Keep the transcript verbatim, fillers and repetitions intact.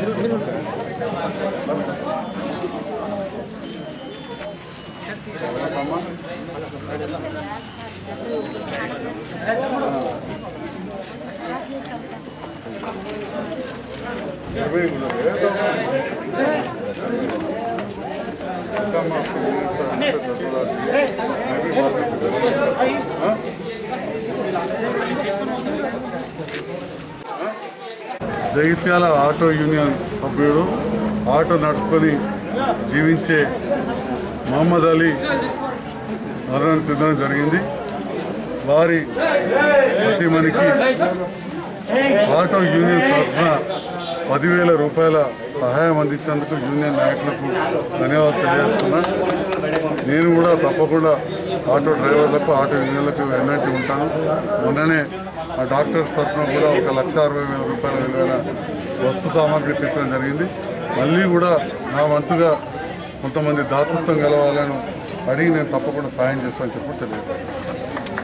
Jagtial auto union సభ్యుడు auto నడుపుకొని జీవించే మహమ్మద్ అలీ మరణం చెందడం జరిగింది. వారి సతీమణికి ఆటో యూనియన్ తరఫున పదివేల రూపాయల సహాయం అందించేందుకు యూనియన్ నాయకులకు ధన్యవాదాలు తెలియజేస్తున్నా. నేను కూడా తప్పకుండా ఆటో డ్రైవర్లకు ఆటో యూనియన్లకు వెన్నట్టు ఉంటాను. మొన్ననే ఆ డాక్టర్స్ తరఫున కూడా ఒక లక్ష అరవై వేల రూపాయల విలువైన వస్తు సామాగ్రి ఇప్పించడం జరిగింది. మళ్ళీ కూడా నా వంతుగా కొంతమంది దాతృత్వం గెలవాలని అడిగి నేను తప్పకుండా సాయం చేస్తానని చెప్పి తెలియజేస్తాను.